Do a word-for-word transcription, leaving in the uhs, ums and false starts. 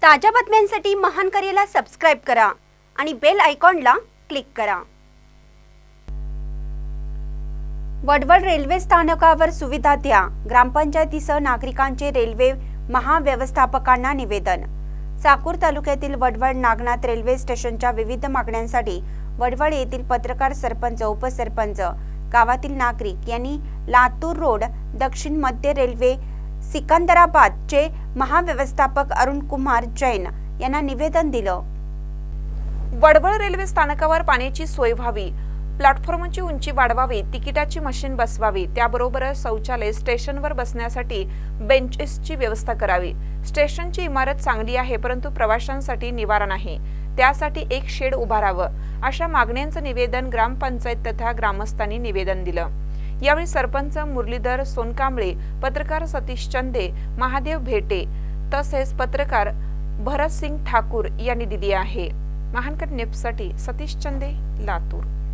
ताज्या बातम्यांसाठी महान करेला सबस्क्राइब करा आणि बेल आयकॉनला क्लिक करा। वडवळ रेल्वे स्थानकावर सुविधा द्या, ग्रामपंचायतीसह नागरिकांचे रेल्वे महाव्यवस्थापकांना निवेदन। चाकूर तालुक्यातील वडवळ नागनाथ रेल्वे स्टेशनच्या विविध मागण्यांसाठी वडवळ येथील पत्रकार, सरपंच, उपसरपंच, गावातील नागरिक यांनी लातूर रोड दक्षिण मध्य रेल्वे सिकंदराबादचे महाव्यवस्थापक अरुण कुमार जैन यांना निवेदन दिलं। वडवळ रेल्वे स्थानकावर पाण्याची सोय व्हावी, प्लॅटफॉर्मची उंची वाढवावी, तिकिटाची मशीन बसवावी, त्याबरोबरच शौचालय, स्टेशनवर बसण्यासाठी बेंचेसची व्यवस्था करावी। स्टेशनची इमारत चांगली आहे, परंतु प्रवाशांसाठी निवारा नाही, त्यासाठी एक शेड उभारावं, अशा मागण्यांचं निवेदन ग्रामपंचायत तथा ग्रामस्थांनी निवेदन दिलं। यावेळी सरपंच मुरलीधर सोनकांबळे, पत्रकार सतीश चंदे, महादेव भेटे तसेच पत्रकार भरत सिंग ठाकूर यांनी दिली आहे। महानकर न्यूजसाठी सतीश चंदे, लातूर।